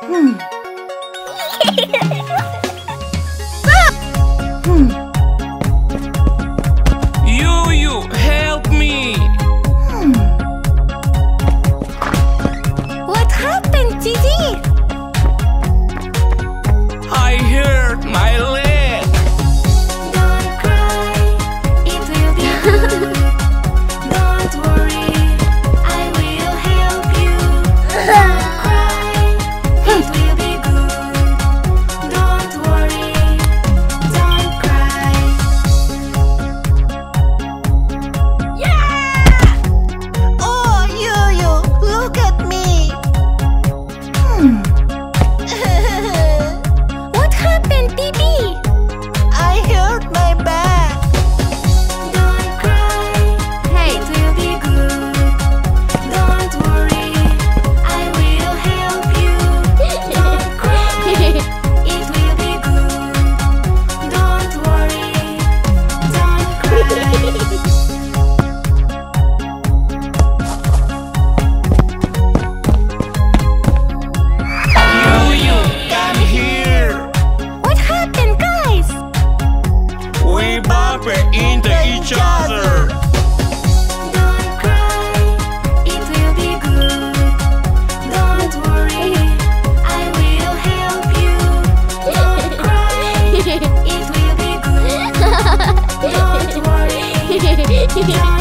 You help me! What happened, Didi? I hurt my leg! Don't cry, it will be good. Don't worry, I will help you. Don't cry, it will be good. Don't worry, don't cry. Yeah! Oh, Yo-Yo, look at me. What happened, Bibi? I hurt my back. Don't cry, hey, it will be good. Don't worry, I will help you. Don't cry, it will be good. Don't worry, don't cry. You come here! What happened, guys? We bumped into each other! Don't cry, it will be good. Don't worry, I will help you. Don't cry, it will be good. Don't worry, don't